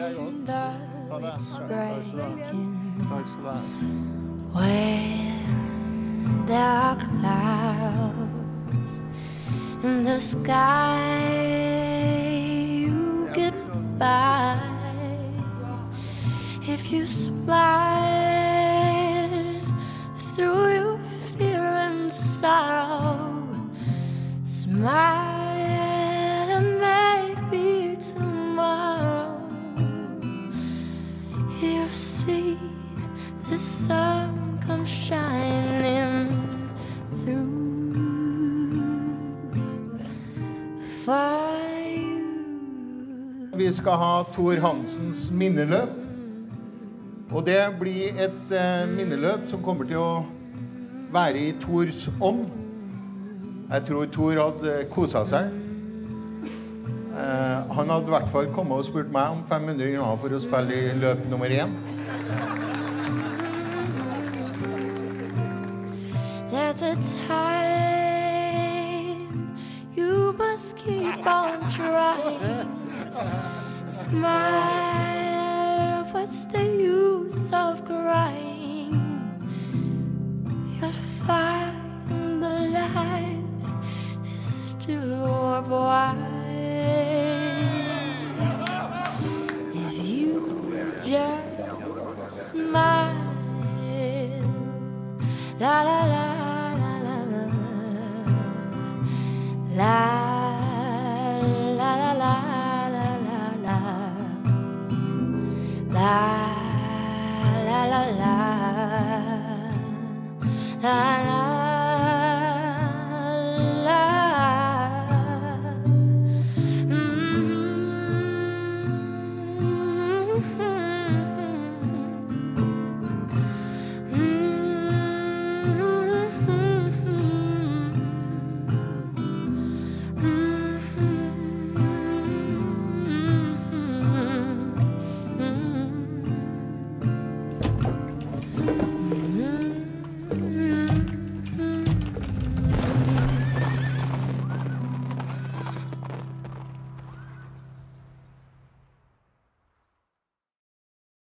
window it's breaking. When there are clouds in the sky, you get by if you smile through your fear and sorrow. Smile and maybe tomorrow you'll see the sun come shining through for you. Vi skal ha Thor Hansens minneløp. Og det blir et minneløp som kommer til å være i Thors ånd. Jeg tror Thor hadde koset seg. Han hadde I hvert fall kommet og spurt meg om 500 kroner for å spille I løp nummer 1. There's a time you must keep on trying. Smile, what's the use of crying? You'll find the life is still worthwhile if you just smile. La la la la la la la la la la la la la la la la la